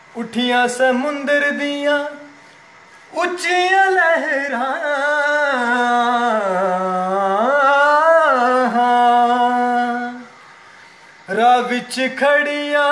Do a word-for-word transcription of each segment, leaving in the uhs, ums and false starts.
उठियां समुंदर दियां उच्चियां लहरां, राह विच खड़ियां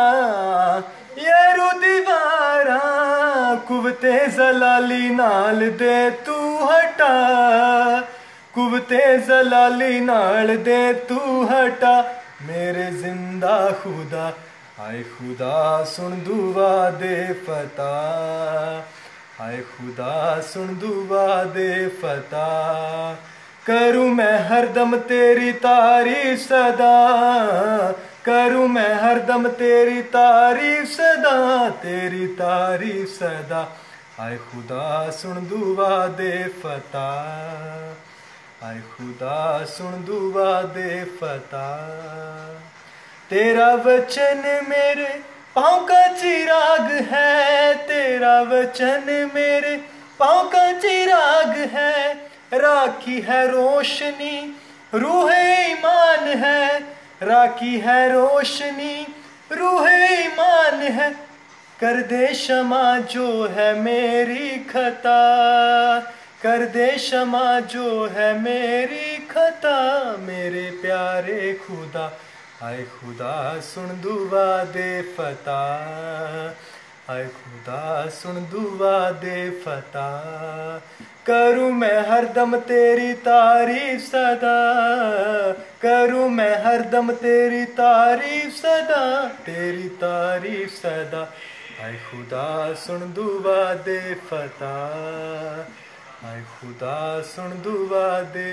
यारू दीवारां, कुवते जलाली नाल दे तू हटा, कुवते जलाली नाल दे तू हटा, मेरे जिंदा खुदा हाय खुदा सुन दुआ दे फतह, हाय खुदा सुन दुआ दे फतह। करूं मैं हरदम तेरी तारीफ सदा, करूं मैं हरदम तेरी तारीफ सदा, तेरी तारीफ सदा। हाय खुदा सुन दुआ दे फतह, हाय खुदा सुन दुआ दे फतह। तेरा वचन मेरे पाँव का चिराग है, तेरा वचन मेरे पाँव का चिराग है, राखी है रोशनी रूह ईमान है, राखी है रोशनी रूह ईमान है, कर दे क्षमा जो है मेरी खता, कर दे क्षमा जो है मेरी खता, मेरे प्यारे खुदा हाय खुदा सुन दुआ दे फतह, हाय खुदा सुन दुआ दे फतह। करूं मैं हरदम तेरी तारीफ सदा, करूं मैं हरदम तेरी तारीफ सदा, तेरी तारीफ सदा। हाय खुदा सुन दुआ दे फतह, हाय खुदा सुन दुआ दे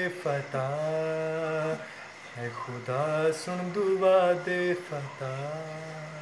फतह, हाय खुदा सुन दुआ दे फतह।